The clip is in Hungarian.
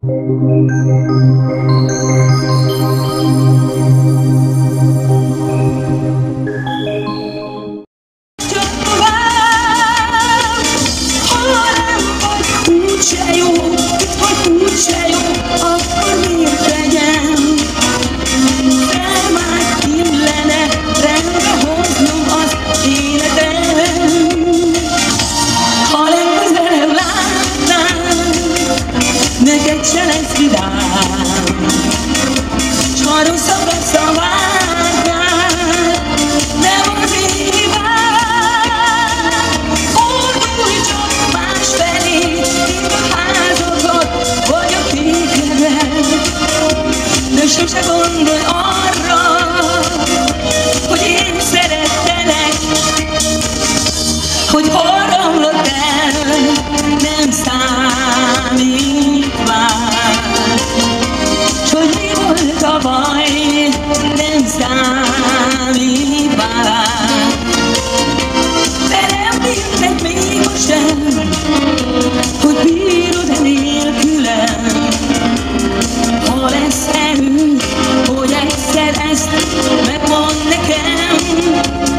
Sose gondolj arra, hogy én szerettelek, hogy hol romlott el, nem számít már. S hogy mi volt a baj, nem számít már. De nem mindegy még most sem, hogy bírod-e nélkülem. Ha lesz erő, hogy egyszer ezt megmond nekem,